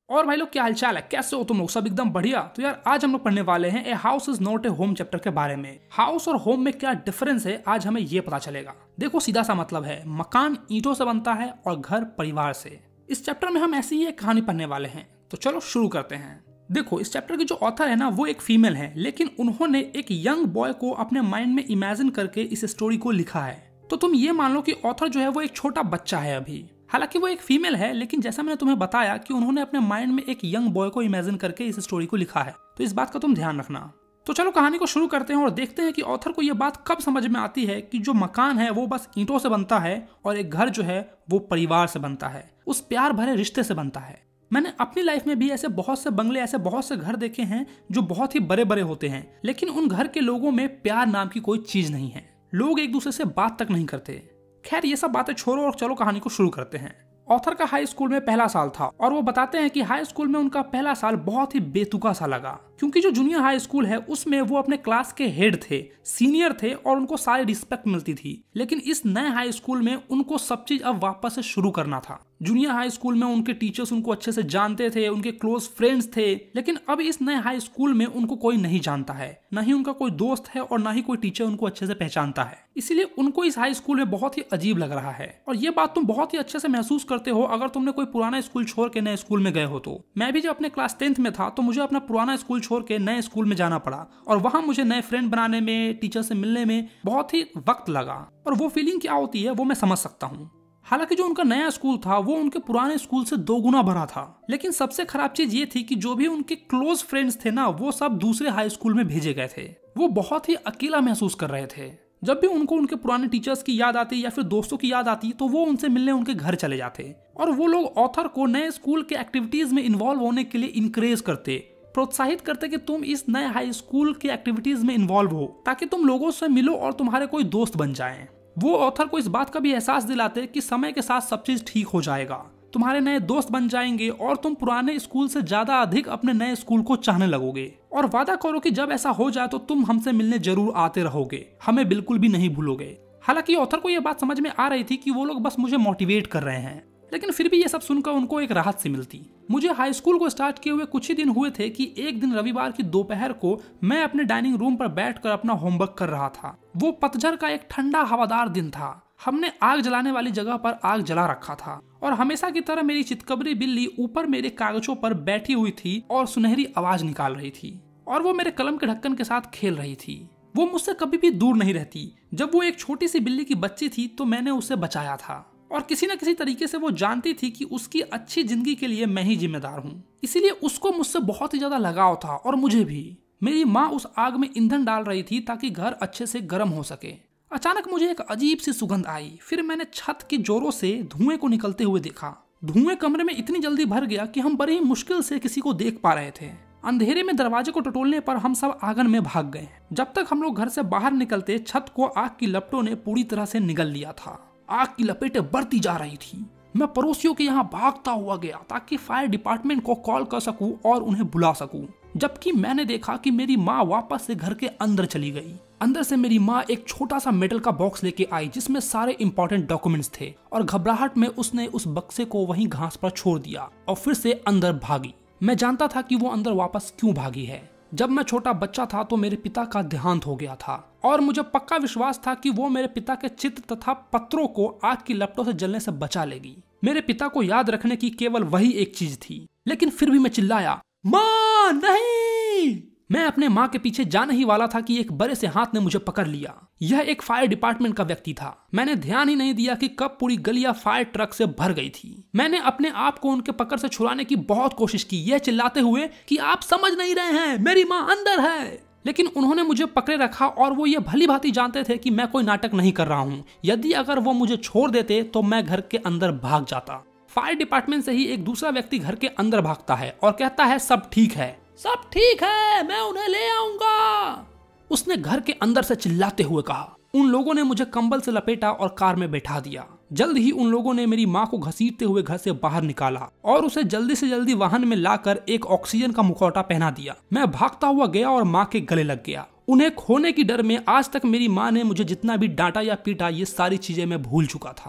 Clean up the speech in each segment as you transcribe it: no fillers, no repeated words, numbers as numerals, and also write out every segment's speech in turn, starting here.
और भाई लोग क्या हालचाल है, कैसे हो तुम लोग? सब एकदम बढ़िया। तो यार आज हम लोग पढ़ने वाले हैं a house is not a home chapter के बारे में। हाउस और होम में क्या डिफरेंस है आज हमें ये पता चलेगा। देखो सीधा सा मतलब है, मकान ईंटों से बनता है और घर परिवार से। इस चैप्टर में हम ऐसी ही एक कहानी पढ़ने वाले हैं, तो चलो शुरू करते हैं। देखो इस चैप्टर की जो ऑथर है ना वो एक फीमेल है, लेकिन उन्होंने एक यंग बॉय को अपने माइंड में इमेजिन करके इस स्टोरी को लिखा है। तो तुम ये मान लो कि ऑथर जो है वो एक छोटा बच्चा है अभी। हालांकि वो एक फीमेल है, लेकिन जैसा मैंने तुम्हें बताया कि उन्होंने अपने माइंड में एक यंग बॉय को इमेजिन करके इस स्टोरी को लिखा है, तो इस बात का तुम ध्यान रखना। तो चलो कहानी को शुरू करते हैं और देखते हैं कि ऑथर को ये बात कब समझ में आती है कि जो मकान है वो बस ईंटों से बनता है और एक घर जो है वो परिवार से बनता है, उस प्यार भरे रिश्ते से बनता है। मैंने अपनी लाइफ में भी ऐसे बहुत से बंगले, ऐसे बहुत से घर देखे हैं जो बहुत ही बड़े बड़े होते हैं, लेकिन उन घर के लोगों में प्यार नाम की कोई चीज नहीं है। लोग एक दूसरे से बात तक नहीं करते। खैर ये सब बातें छोड़ो और चलो कहानी को शुरू करते हैं। ऑथर का हाई स्कूल में पहला साल था और वो बताते हैं कि हाई स्कूल में उनका पहला साल बहुत ही बेतुका सा लगा, क्योंकि जो जूनियर हाई स्कूल है उसमें वो अपने क्लास के हेड थे, सीनियर थे और उनको सारी रिस्पेक्ट मिलती थी। लेकिन इस नए हाई स्कूल में उनको सब चीज अब वापस से शुरू करना था। जूनियर हाई स्कूल में उनके टीचर्स उनको अच्छे से जानते थे, उनके क्लोज फ्रेंड्स थे, लेकिन अब इस नए हाई स्कूल में उनको कोई नहीं जानता है, न ही उनका कोई दोस्त है और न ही कोई टीचर उनको अच्छे से पहचानता है। इसीलिए उनको इस हाई स्कूल में बहुत ही अजीब लग रहा है। और ये बात तुम बहुत ही अच्छे से महसूस करते हो अगर तुमने कोई पुराना स्कूल छोड़ के नए स्कूल में गए हो तो। मैं भी जब अपने क्लास 10th में था तो मुझे अपना पुराना स्कूल छोड़ के नए स्कूल में जाना पड़ा और वहां मुझे नए फ्रेंड बनाने में, टीचर से मिलने में बहुत ही वक्त लगा। और वो फीलिंग क्या होती है वो मैं समझ सकता हूँ। हालांकि जो उनका नया स्कूल था वो उनके पुराने स्कूल से 2 गुना बड़ा था, लेकिन सबसे खराब चीज ये थी कि जो भी उनके क्लोज फ्रेंड्स थे ना वो सब दूसरे हाई स्कूल में भेजे गए थे। वो बहुत ही अकेला महसूस कर रहे थे। जब भी उनको उनके पुराने टीचर्स की याद आती या फिर दोस्तों की याद आती तो वो उनसे मिलने उनके घर चले जाते और वो लोग ऑथर को नए स्कूल के एक्टिविटीज में इन्वॉल्व होने के लिए इंकरेज करते, प्रोत्साहित करते कि तुम इस नए हाई स्कूल के एक्टिविटीज में इन्वॉल्व हो ताकि तुम लोगों से मिलो और तुम्हारे कोई दोस्त बन जाएं। वो ऑथर को इस बात का भी एहसास दिलाते कि समय के साथ सब चीज ठीक हो जाएगा, तुम्हारे नए दोस्त बन जाएंगे और तुम पुराने स्कूल से ज्यादा अधिक अपने नए स्कूल को चाहने लगोगे। और वादा करो कि जब ऐसा हो जाए तो तुम हमसे मिलने जरूर आते रहोगे, हमें बिल्कुल भी नहीं भूलोगे। हालांकि ऑथर को यह बात समझ में आ रही थी कि वो लोग बस मुझे मोटिवेट कर रहे हैं, लेकिन फिर भी ये सब सुनकर उनको एक राहत सी मिलती। मुझे हाई स्कूल को स्टार्ट किए हुए कुछ ही दिन हुए थे कि एक दिन रविवार की दोपहर को मैं अपने डाइनिंग रूम पर बैठकर अपना होमवर्क कर रहा था। वो पतझड़ का एक ठंडा हवादार दिन था। हमने आग जलाने वाली जगह पर आग जला रखा था और हमेशा की तरह मेरी चितकबरी बिल्ली ऊपर मेरे कागजों पर बैठी हुई थी और सुनहरी आवाज निकाल रही थी और वो मेरे कलम के ढक्कन के साथ खेल रही थी। वो मुझसे कभी भी दूर नहीं रहती। जब वो एक छोटी सी बिल्ली की बच्ची थी तो मैंने उसे बचाया था और किसी न किसी तरीके से वो जानती थी कि उसकी अच्छी जिंदगी के लिए मैं ही जिम्मेदार हूँ। इसीलिए उसको मुझसे बहुत ही ज्यादा लगाव था और मुझे भी। मेरी माँ उस आग में ईंधन डाल रही थी ताकि घर अच्छे से गर्म हो सके। अचानक मुझे एक अजीब सी सुगंध आई। फिर मैंने छत की जोरों से धुएं को निकलते हुए देखा। धुएं कमरे में इतनी जल्दी भर गया कि हम बड़ी मुश्किल से किसी को देख पा रहे थे। अंधेरे में दरवाजे को टटोलने पर हम सब आंगन में भाग गए। जब तक हम लोग घर से बाहर निकलते छत को आग की लपटों ने पूरी तरह से निगल लिया था। आग की लपेटें बढ़ती जा रही थी। मैं पड़ोसियों के यहाँ भागता हुआ गया ताकि फायर डिपार्टमेंट को कॉल कर सकूं और उन्हें बुला सकूं। जबकि मैंने देखा कि मेरी माँ वापस से घर के अंदर चली गई। अंदर से मेरी माँ एक छोटा सा मेटल का बॉक्स लेके आई जिसमें सारे इंपॉर्टेंट डॉक्यूमेंट्स थे और घबराहट में उसने उस बक्से को वहीं घास पर छोड़ दिया और फिर से अंदर भागी। मैं जानता था कि वो अंदर वापस क्यों भागी है। जब मैं छोटा बच्चा था तो मेरे पिता का देहांत हो गया था और मुझे पक्का विश्वास था कि वो मेरे पिता के चित्र तथा पत्रों को आग की लपटों से जलने से बचा लेगी। मेरे पिता को याद रखने की केवल वही एक चीज थी, लेकिन फिर भी मैं चिल्लाया, माँ नहीं। मैं अपने माँ के पीछे जाने ही वाला था कि एक बड़े से हाथ ने मुझे पकड़ लिया। यह एक फायर डिपार्टमेंट का व्यक्ति था। मैंने ध्यान ही नहीं दिया कि कब पूरी गलियां फायर ट्रक से भर गई थी। मैंने अपने आप को उनके पकड़ से छुड़ाने की बहुत कोशिश की, यह चिल्लाते हुए कि आप समझ नहीं रहे हैं, मेरी माँ अंदर है। लेकिन उन्होंने मुझे पकड़े रखा और वो ये भली भांति जानते थे कि मैं कोई नाटक नहीं कर रहा हूँ। यदि अगर वो मुझे छोड़ देते तो मैं घर के अंदर भाग जाता। फायर डिपार्टमेंट से ही एक दूसरा व्यक्ति घर के अंदर भागता है और कहता है सब ठीक है, सब ठीक है, मैं उन्हें ले आऊंगा। उसने घर के अंदर से चिल्लाते हुए कहा। उन लोगों ने मुझे कंबल से लपेटा और कार में बैठा दिया। जल्द ही उन लोगों ने मेरी माँ को घसीटते हुए घर से बाहर निकाला और उसे जल्दी से जल्दी वाहन में लाकर एक ऑक्सीजन का मुखौटा पहना दिया। मैं भागता हुआ गया और माँ के गले लग गया। उन्हें खोने की डर में आज तक मेरी माँ ने मुझे जितना भी डांटा या पीटा ये सारी चीजें मैं भूल चुका था।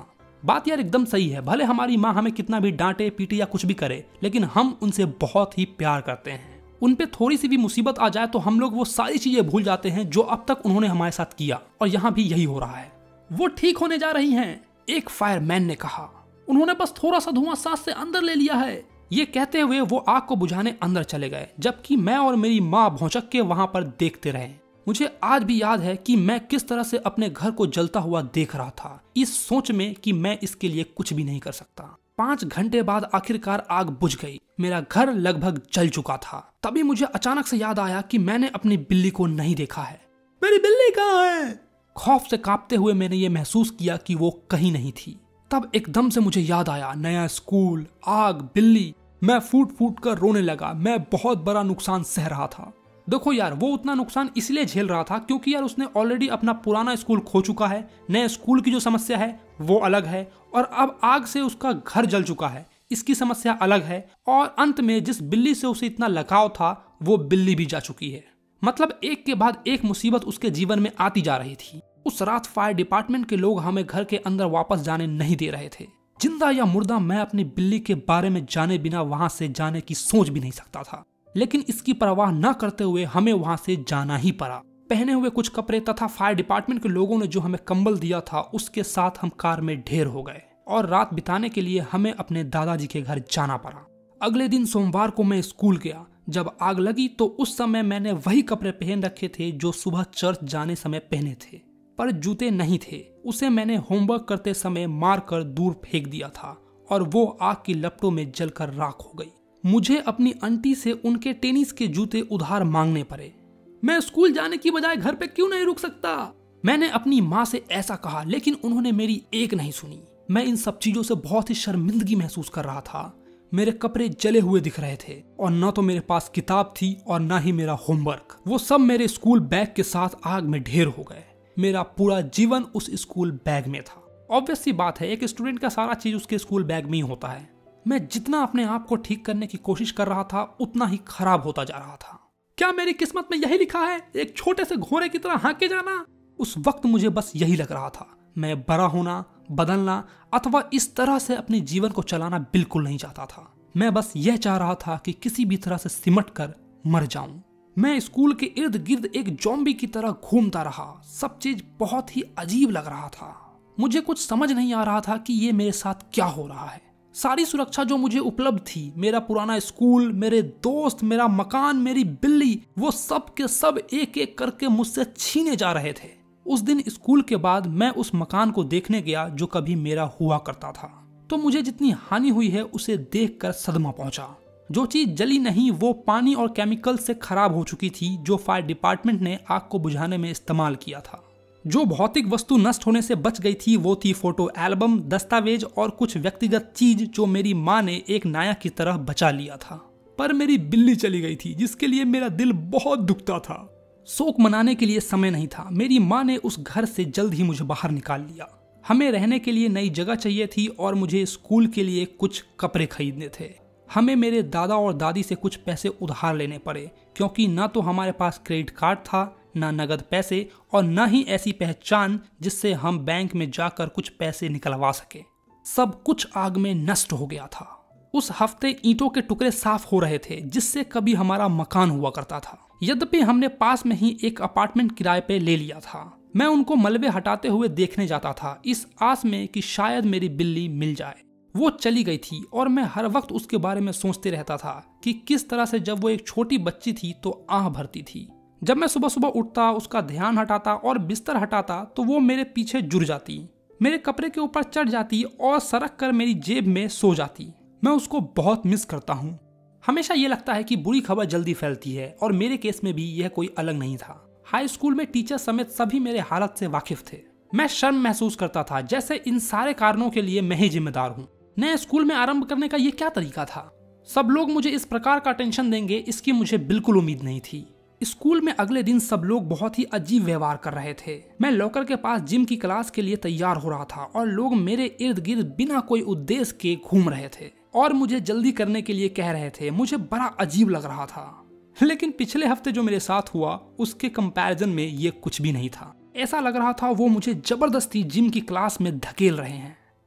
बात यार एकदम सही है। भले हमारी माँ हमें कितना भी डांटे पीटे या कुछ भी करे, लेकिन हम उनसे बहुत ही प्यार करते हैं। उन पे थोड़ी सी भी मुसीबत आ जाए तो हम लोग वो सारी चीजें भूल जाते हैं जो अब तक उन्होंने हमारे साथ किया, और यहाँ भी यही हो रहा है। वो ठीक होने जा रही हैं, एक फायरमैन ने कहा। उन्होंने बस थोड़ा सा धुआं सांस से अंदर ले लिया है। ये कहते हुए वो आग को बुझाने अंदर चले गए, जबकि मैं और मेरी माँ भौचक के वहां पर देखते रहे। मुझे आज भी याद है कि मैं किस तरह से अपने घर को जलता हुआ देख रहा था, इस सोच में कि मैं इसके लिए कुछ भी नहीं कर सकता। 5 घंटे बाद आखिरकार आग बुझ गई। मेरा घर लगभग जल चुका था। तभी मुझे अचानक से याद आया कि मैंने अपनी बिल्ली को नहीं देखा है। मेरी बिल्ली कहाँ है? खौफ से कांपते हुए मैंने ये महसूस किया कि वो कहीं नहीं थी। तब एकदम से मुझे याद आया, नया स्कूल, आग, बिल्ली। मैं फूट फूट कर रोने लगा। मैं बहुत बड़ा नुकसान सह रहा था। देखो यार, वो उतना नुकसान इसलिए झेल रहा था क्योंकि यार उसने ऑलरेडी अपना पुराना स्कूल खो चुका है। नए स्कूल की जो समस्या है वो अलग है, और अब आग से उसका घर जल चुका है, इसकी समस्या अलग है। और अंत में जिस बिल्ली से उसे इतना लगाव था वो बिल्ली भी जा चुकी है। मतलब एक के बाद एक मुसीबत उसके जीवन में आती जा रही थी। उस रात फायर डिपार्टमेंट के लोग हमें घर के अंदर वापस जाने नहीं दे रहे थे। जिंदा या मुर्दा मैं अपनी बिल्ली के बारे में जाने बिना वहां से जाने की सोच भी नहीं सकता था, लेकिन इसकी परवाह न करते हुए हमें वहां से जाना ही पड़ा। पहने हुए कुछ कपड़े तथा फायर डिपार्टमेंट के लोगों ने जो हमें कंबल दिया था उसके साथ हम कार में ढेर हो गए, और रात बिताने के लिए हमें अपने दादाजी के घर जाना पड़ा। अगले दिन सोमवार को मैं स्कूल गया। जब आग लगी तो उस समय मैंने वही कपड़े पहन रखे थे जो सुबह चर्च जाने समय पहने थे, पर जूते नहीं थे। उसे मैंने होमवर्क करते समय मार कर दूर फेंक दिया था, और वो आग की लपटों में जलकर राख हो गई। मुझे अपनी आंटी से उनके टेनिस के जूते उधार मांगने पड़े। मैं स्कूल जाने की बजाय घर पे क्यों नहीं रुक सकता? मैंने अपनी माँ से ऐसा कहा, लेकिन उन्होंने मेरी एक नहीं सुनी। मैं इन सब चीजों से बहुत ही शर्मिंदगी महसूस कर रहा था। मेरे कपड़े जले हुए दिख रहे थे, और न तो मेरे पास किताब थी और न ही मेरा होमवर्क। वो सब मेरे स्कूल बैग के साथ आग में ढेर हो गए। मेरा पूरा जीवन उस स्कूल बैग में था। ऑब्वियस सी बात है, एक स्टूडेंट का सारा चीज उसके स्कूल बैग में ही होता है। मैं जितना अपने आप को ठीक करने की कोशिश कर रहा था उतना ही खराब होता जा रहा था। क्या मेरी किस्मत में यही लिखा है, एक छोटे से घोड़े की तरह हाँके जाना? उस वक्त मुझे बस यही लग रहा था। मैं बड़ा होना, बदलना अथवा इस तरह से अपने जीवन को चलाना बिल्कुल नहीं चाहता था। मैं बस यह चाह रहा था कि किसी भी तरह से सिमट कर मर जाऊं। मैं स्कूल के इर्द गिर्द एक ज़ॉम्बी की तरह घूमता रहा। सब चीज बहुत ही अजीब लग रहा था। मुझे कुछ समझ नहीं आ रहा था कि ये मेरे साथ क्या हो रहा है। सारी सुरक्षा जो मुझे उपलब्ध थी, मेरा पुराना स्कूल, मेरे दोस्त, मेरा मकान, मेरी बिल्ली, वो सब के सब एक एक करके मुझसे छीने जा रहे थे। उस दिन स्कूल के बाद मैं उस मकान को देखने गया जो कभी मेरा हुआ करता था, तो मुझे जितनी हानि हुई है उसे देखकर सदमा पहुंचा। जो चीज जली नहीं वो पानी और केमिकल से खराब हो चुकी थी, जो फायर डिपार्टमेंट ने आग को बुझाने में इस्तेमाल किया था। जो भौतिक वस्तु नष्ट होने से बच गई थी वो थी फोटो एल्बम, दस्तावेज और कुछ व्यक्तिगत चीज जो मेरी माँ ने एक नायक की तरह बचा लिया था। पर मेरी बिल्ली चली गई थी जिसके लिए मेरा दिल बहुत दुखता था। शोक मनाने के लिए समय नहीं था। मेरी माँ ने उस घर से जल्द ही मुझे बाहर निकाल लिया। हमें रहने के लिए नई जगह चाहिए थी और मुझे स्कूल के लिए कुछ कपड़े खरीदने थे। हमें मेरे दादा और दादी से कुछ पैसे उधार लेने पड़े, क्योंकि ना तो हमारे पास क्रेडिट कार्ड था, ना नगद पैसे, और ना ही ऐसी पहचान जिससे हम बैंक में जाकर कुछ पैसे निकलवा सके। सब कुछ आग में नष्ट हो गया था। उस हफ्ते ईंटों के टुकड़े साफ हो रहे थे जिससे कभी हमारा मकान हुआ करता था। यद्यपि हमने पास में ही एक अपार्टमेंट किराए पे ले लिया था। मैं उनको मलबे हटाते हुए देखने जाता था, इस आस में कि शायद मेरी बिल्ली मिल जाए। वो चली गई थी और मैं हर वक्त उसके बारे में सोचते रहता था कि किस तरह से जब वो एक छोटी बच्ची थी तो आह भरती थी। जब मैं सुबह सुबह उठता, उसका ध्यान हटाता और बिस्तर हटाता तो वो मेरे पीछे जुड़ जाती, मेरे कपड़े के ऊपर चढ़ जाती और सरक कर मेरी जेब में सो जाती। मैं उसको बहुत मिस करता हूँ। हमेशा ये लगता है कि बुरी खबर जल्दी फैलती है, और मेरे केस में भी यह कोई अलग नहीं था। हाई स्कूल में टीचर समेत सभी मेरे हालत से वाकिफ थे। मैं शर्म महसूस करता था, जैसे इन सारे कारणों के लिए मैं ही जिम्मेदार हूँ। नए स्कूल में आरंभ करने का ये क्या तरीका था? सब लोग मुझे इस प्रकार का टेंशन देंगे, इसकी मुझे बिल्कुल उम्मीद नहीं थी। स्कूल में अगले दिन सब लोग बहुत ही अजीब व्यवहार कर रहे थे। मैं लॉकर के पास जिम की क्लास के लिए तैयार हो रहा था और लोग मेरे इर्द गिर्द बिना कोई उद्देश्य के घूम रहे थे और मुझे जल्दी करने के लिए कह रहे थे। मुझे बड़ा अजीब लग रहा था, लेकिन पिछले हफ्ते जो मेरे साथ हुआ उसके कंपैरिजन में ये कुछ भी नहीं था। ऐसा लग रहा था वो मुझे जबरदस्ती जिम की क्लास में धकेल रहे हैं।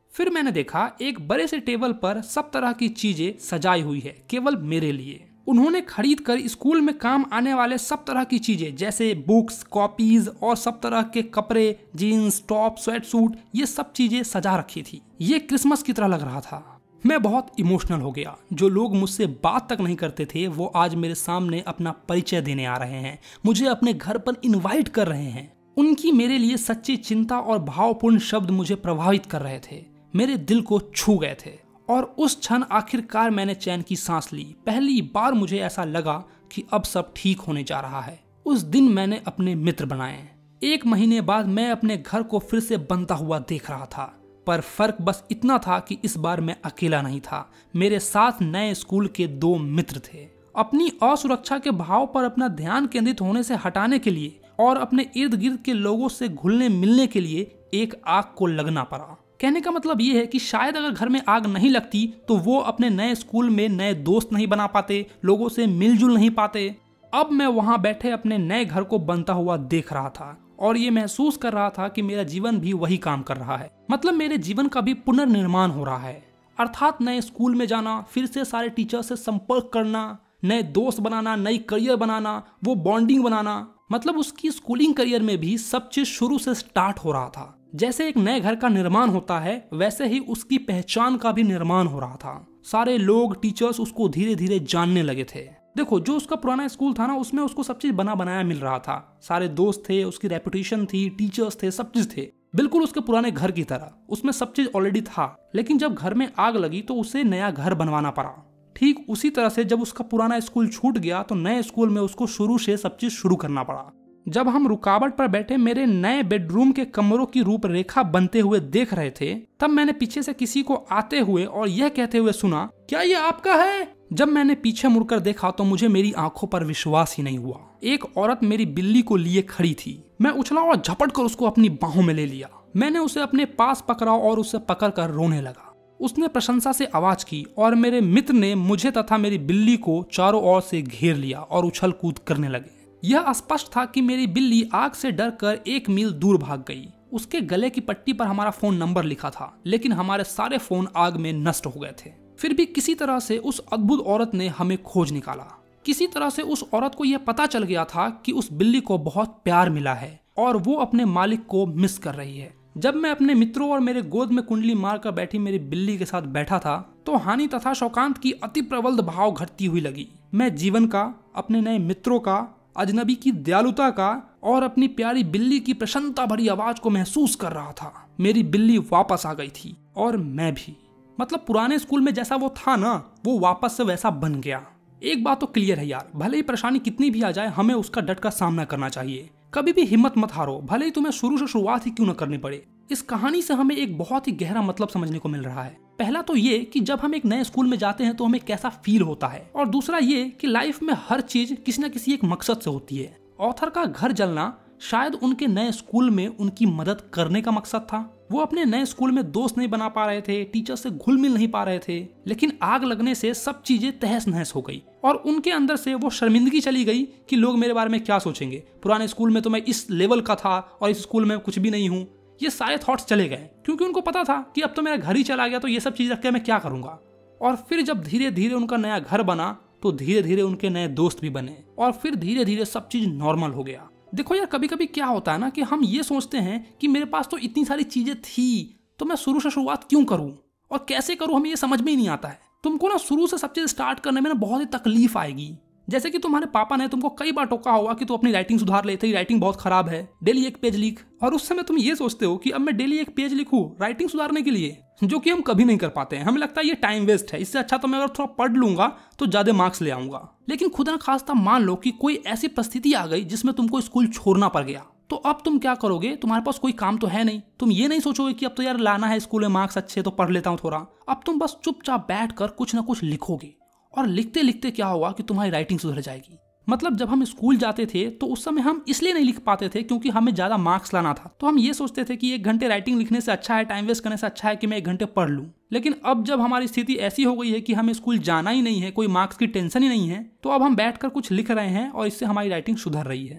फिर मैंने देखा एक बड़े से टेबल पर सब तरह की चीजें सजाई हुई है केवल मेरे लिए। उन्होंने खरीद कर स्कूल में काम आने वाले सब तरह की चीजें जैसे बुक्स, कॉपीज और सब तरह के कपड़े, जीन्स, टॉप, स्वेट सूट, ये सब चीजें सजा रखी थी। ये क्रिसमस की तरह लग रहा था। मैं बहुत इमोशनल हो गया। जो लोग मुझसे बात तक नहीं करते थे वो आज मेरे सामने अपना परिचय देने आ रहे हैं, मुझे अपने घर पर इनवाइट कर रहे हैं। उनकी मेरे लिए सच्ची चिंता और भावपूर्ण शब्द मुझे प्रभावित कर रहे थे, मेरे दिल को छू गए थे। और उस क्षण आखिरकार मैंने चैन की सांस ली। पहली बार मुझे ऐसा लगा कि अब सब ठीक होने जा रहा है। उस दिन मैंने अपने मित्र बनाए। 1 महीने बाद मैं अपने घर को फिर से बनता हुआ देख रहा था, पर फर्क बस इतना था कि इस बार मैं अकेला नहीं था। मेरे साथ नए स्कूल के 2 मित्र थे। अपनी असुरक्षा के भाव पर अपना ध्यान केंद्रित होने से हटाने के लिए और अपने इर्द गिर्द के लोगों से घुलने मिलने के लिए एक आग को लगना पड़ा। कहने का मतलब ये है कि शायद अगर घर में आग नहीं लगती तो वो अपने नए स्कूल में नए दोस्त नहीं बना पाते, लोगों से मिलजुल नहीं पाते। अब मैं वहां बैठे अपने नए घर को बनता हुआ देख रहा था और ये महसूस कर रहा था कि मेरा जीवन भी वही काम कर रहा है। मतलब मेरे जीवन का भी पुनर्निर्माण हो रहा है। अर्थात नए स्कूल में जाना, फिर से सारे टीचर से संपर्क करना, नए दोस्त बनाना, नई करियर बनाना, वो बॉन्डिंग बनाना। मतलब उसकी स्कूलिंग करियर में भी सब चीज शुरू से स्टार्ट हो रहा था। जैसे एक नए घर का निर्माण होता है वैसे ही उसकी पहचान का भी निर्माण हो रहा था। सारे लोग, टीचर्स उसको धीरे धीरे जानने लगे थे। देखो, जो उसका पुराना स्कूल था ना, उसमें उसको सब चीज बना बनाया मिल रहा था। सारे दोस्त थे, उसकी रेपुटेशन थी, टीचर्स थे, सब चीज थे, बिल्कुल उसके पुराने घर की तरह। उसमें सब चीज ऑलरेडी था। लेकिन जब घर में आग लगी तो उसे नया घर बनवाना पड़ा। ठीक उसी तरह से जब उसका पुराना स्कूल छूट गया तो नए स्कूल में उसको शुरू से सब चीज शुरू करना पड़ा। जब हम रुकावट पर बैठे मेरे नए बेडरूम के कमरों की रूपरेखा बनते हुए देख रहे थे, तब मैंने पीछे से किसी को आते हुए और यह कहते हुए सुना, क्या ये आपका है? जब मैंने पीछे मुड़कर देखा तो मुझे मेरी आंखों पर विश्वास ही नहीं हुआ। एक औरत मेरी बिल्ली को लिए खड़ी थी। मैं उछला और झपट कर उसको अपनी बाहों में ले लिया। मैंने उसे अपने पास पकड़ा और उसे पकड़कर रोने लगा। उसने प्रशंसा से आवाज की और मेरे मित्र ने मुझे तथा मेरी बिल्ली को चारों ओर से घेर लिया और उछल कूद करने लगे। यह स्पष्ट था कि मेरी बिल्ली आग से डरकर 1 मील दूर भाग गई। उसके गले की पट्टी पर हमारा फोन नंबर लिखा था, लेकिन हमारे सारे फोन आग में नष्ट हो गए थे। फिर भी किसी तरह से उस अद्भुत औरत ने हमें खोज निकाला। किसी तरह से उस औरत को यह पता चल गया था कि उस बिल्ली को बहुत प्यार मिला है और वो अपने मालिक को मिस कर रही है। जब मैं अपने मित्रों और मेरे गोद में कुंडली मारकर बैठी मेरी बिल्ली के साथ बैठा था तो हानि तथा शौकांत की अति प्रबल भाव घटती हुई लगी। मैं जीवन का, अपने नए मित्रों का, अजनबी की दयालुता का और अपनी प्यारी बिल्ली की प्रसन्नता भरी आवाज को महसूस कर रहा था। मेरी बिल्ली वापस आ गई थी और मैं भी। मतलब पुराने स्कूल में जैसा वो था ना, वो वापस से वैसा बन गया। एक बात तो क्लियर है यार, भले ही परेशानी कितनी भी आ जाए हमें उसका डट कर सामना करना चाहिए। कभी भी हिम्मत मत हारो, भले ही तुम्हें शुरू से शुरुआत ही क्यों न करनी पड़े। इस कहानी से हमें एक बहुत ही गहरा मतलब समझने को मिल रहा है। पहला तो ये कि जब हम एक नए स्कूल में जाते हैं तो हमें कैसा फील होता है, और दूसरा ये कि लाइफ में हर चीज किसी न किसी एक मकसद से होती है। ऑथर का घर जलना शायद उनके नए स्कूल में उनकी मदद करने का मकसद था। वो अपने नए स्कूल में दोस्त नहीं बना पा रहे थे, टीचर से घुल मिल नहीं पा रहे थे, लेकिन आग लगने से सब चीजें तहस नहस हो गई और उनके अंदर से वो शर्मिंदगी चली गई कि लोग मेरे बारे में क्या सोचेंगे। पुराने स्कूल में तो मैं इस लेवल का था और इस स्कूल में कुछ भी नहीं हूँ। ये सारे थॉट्स चले गए क्योंकि उनको पता था कि अब तो मेरा घर ही चला गया, तो ये सब चीज रख के मैं क्या करूंगा। और फिर जब धीरे धीरे उनका नया घर बना तो धीरे धीरे उनके नए दोस्त भी बने और फिर धीरे धीरे सब चीज नॉर्मल हो गया। देखो यार, कभी कभी क्या होता है ना कि हम ये सोचते हैं कि मेरे पास तो इतनी सारी चीजें थी तो मैं शुरू से शुरुआत क्यों करूं और कैसे करूं, हमें ये समझ में ही नहीं आता है। तुमको ना शुरू से सब चीज स्टार्ट करने में ना बहुत ही तकलीफ आएगी। जैसे कि तुम्हारे पापा ने तुमको कई बार टोका होगा कि तू अपनी राइटिंग सुधार ले, तेरी राइटिंग बहुत खराब है, डेली 1 पेज लिख। और उस समय तुम ये सोचते हो कि अब मैं डेली 1 पेज लिखूं राइटिंग सुधारने के लिए, जो कि हम कभी नहीं कर पाते हैं। हमें लगता है ये टाइम वेस्ट है, इससे अच्छा तो मैं अगर थोड़ा पढ़ लूंगा तो ज्यादा मार्क्स ले आऊंगा। लेकिन खुदा न खास्ता मान लो कि कोई ऐसी परिस्थिति आ गई जिसमें तुमको स्कूल छोड़ना पड़ गया, तो अब तुम क्या करोगे? तुम्हारे पास कोई काम तो है नहीं। तुम ये नहीं सोचोगे कि अब तो यार लाना है स्कूल में मार्क्स अच्छे तो पढ़ लेता हूँ थोड़ा। अब तुम बस चुपचाप बैठ कर कुछ ना कुछ लिखोगे और लिखते लिखते क्या होगा कि तुम्हारी राइटिंग सुधर जाएगी। मतलब जब हम स्कूल जाते थे तो उस समय हम इसलिए नहीं लिख पाते थे क्योंकि हमें ज्यादा मार्क्स लाना था, तो हम ये सोचते थे कि 1 घंटे राइटिंग लिखने से अच्छा है, टाइम वेस्ट करने से अच्छा है कि मैं 1 घंटे पढ़ लूं। लेकिन अब जब हमारी स्थिति ऐसी हो गई है कि हमें स्कूल जाना ही नहीं है, कोई मार्क्स की टेंशन ही नहीं है, तो अब हम बैठकर कुछ लिख रहे हैं और इससे हमारी राइटिंग सुधर रही है।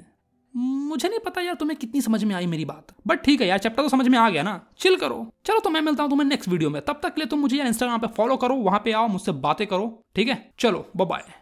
मुझे नहीं पता यार तुम्हें कितनी समझ में आई मेरी बात, बट ठीक है यार, चैप्टर तो समझ में आ गया ना, चिल करो। चलो तो मैं मिलता हूँ तुम्हें नेक्स्ट वीडियो में, तब तक के लिए तुम मुझे यार इंस्टाग्राम पे फॉलो करो, वहां पे आओ, मुझसे बातें करो, ठीक है? चलो बाय बाय।